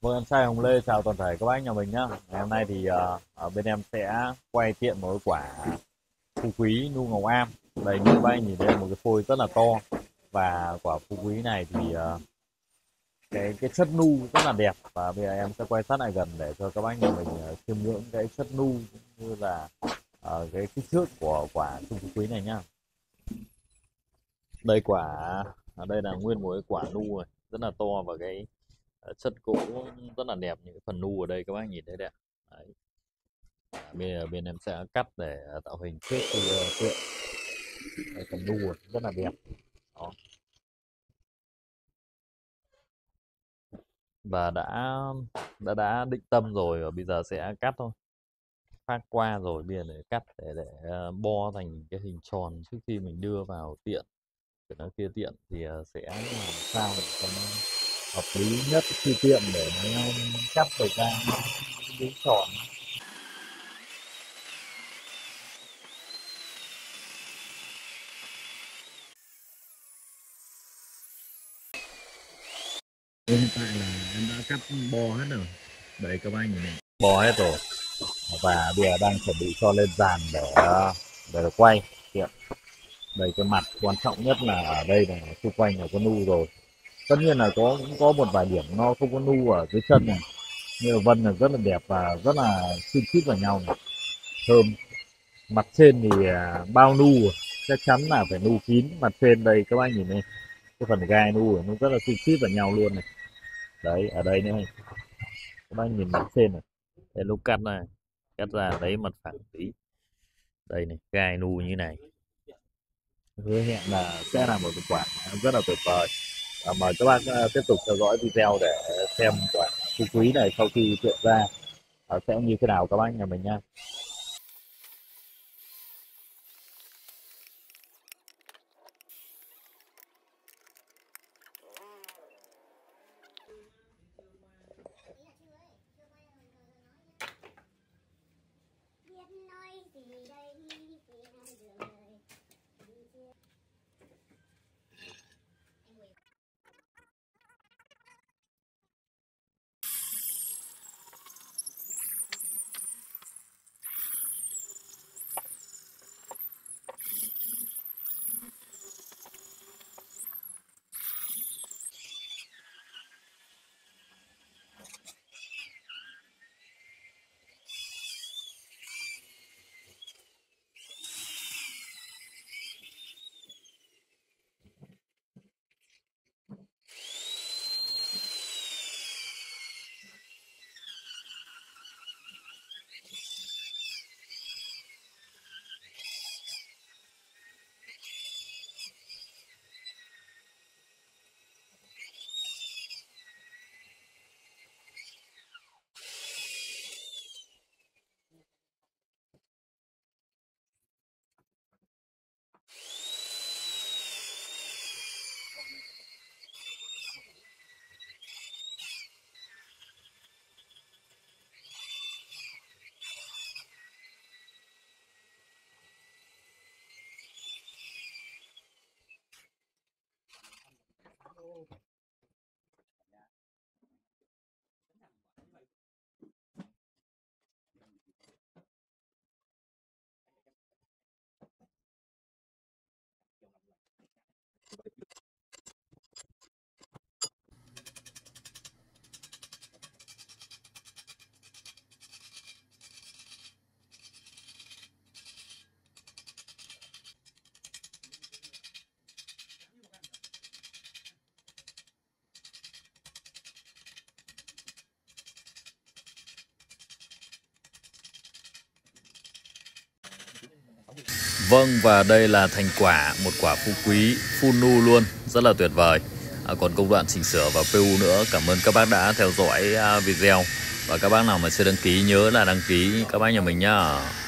Vâng, em Sai Hồng Lê chào toàn thể các bác nhà mình nhá. Ngày hôm nay thì ở bên em sẽ quay tiện một cái quả phú quý nu ngọc am. Đây như các bác nhìn thấy một cái phôi rất là to, và quả phú quý này thì cái chất nu rất là đẹp, và bây giờ em sẽ quay sát lại gần để cho các bác nhà mình chiêm ngưỡng cái chất nu cũng như là cái kích thước của quả phú quý này nhá. Đây quả ở đây là nguyên một cái quả nu này, rất là to, và cái chất gỗ rất là đẹp. Những cái phần nu ở đây các bác nhìn thấy đấy ạ. Đấy. Bây giờ bên em sẽ cắt để tạo hình trước khi tượng. Đây, phần nu rất là đẹp. Đó. Và đã định tâm rồi, và bây giờ sẽ cắt thôi. Phát qua rồi bây giờ để cắt để bo thành cái hình tròn trước khi mình đưa vào tiện. Cái nó kia tiện thì sẽ làm sao để cho nó hợp lý nhất khi tiện để nó cắt được ra cái tròn. Hiện tại là em đã cắt bo hết rồi. Đấy các anh nhìn này. Bo hết rồi. Và bây giờ đang chuẩn bị cho lên dàn để quay tiện. Đây cái mặt quan trọng nhất là ở đây là xung quanh là có nu rồi. Tất nhiên là cũng có một vài điểm nó không có nu ở dưới chân này. Nhưng mà vân là rất là đẹp và rất là xinh xít vào nhau này. Thơm. Mặt trên thì bao nu, chắc chắn là phải nu kín. Mặt trên đây các anh nhìn đây. Cái phần gai nu nó rất là xinh xít vào nhau luôn này. Đấy ở đây nữa này. Các bác nhìn mặt trên này. Đây lúc cắt ra lấy mặt phẳng tí. Đây này, gai nu như này. Hứa hẹn là sẽ là một cái quả rất là tuyệt vời. Mời các bác tiếp tục theo dõi video để xem quả phú quý này sau khi tượng ra sẽ như thế nào các bác nhà mình nha. Vâng, và đây là thành quả một quả phú quý full nu luôn, rất là tuyệt vời. Còn công đoạn chỉnh sửa và PU nữa. Cảm ơn các bác đã theo dõi video, và các bác nào mà chưa đăng ký nhớ là đăng ký các bác nhà mình nhá.